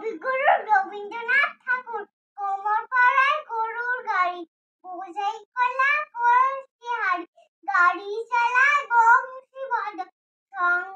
কবিগুরু রবীন্দ্রনাথ ঠাকুর। কোমর পাড়ায় গরুর গাড়ি, বোঝাই কলা কলসি হাড়ি, গাড়ি চালায় বংশী বাদক,